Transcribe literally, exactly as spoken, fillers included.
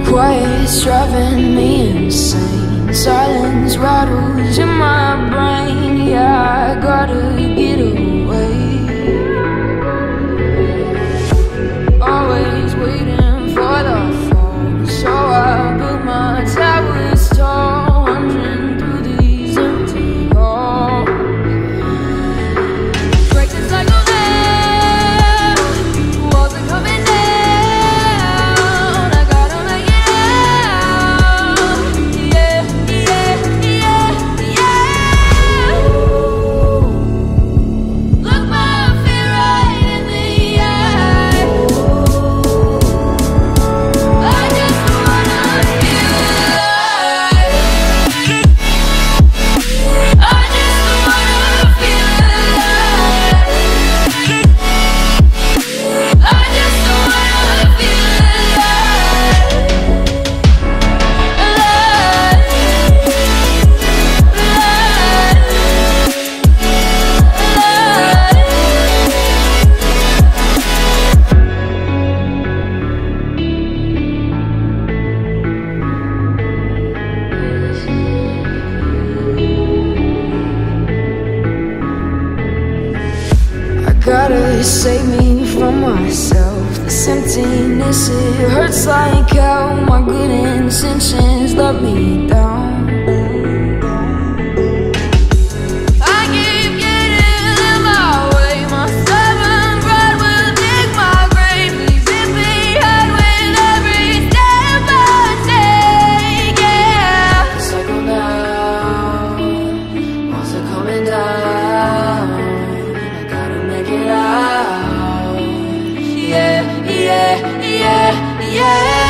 Quiet's driving me insane. Silence rattles in my brain. Yeah, I gotta get away. Always waiting for the fall, so I built my towers tall, wandering through these empty halls. Break the cycle now, walls are coming down. I gotta make it out. Yeah, yeah, yeah, yeah. Look my fear right in the eye. I just wanna feel alive. I just wanna feel alive. I just wanna feel alive. I gotta save me from myself. This emptiness, it hurts like hell. My good intentions let me down. I keep getting in my way. My stubborn pride will dig my grave. Leave it behind with every step I take. Yeah, cycle down, walls are coming down. I gotta make it out. Yeah, yeah, yeah, yeah.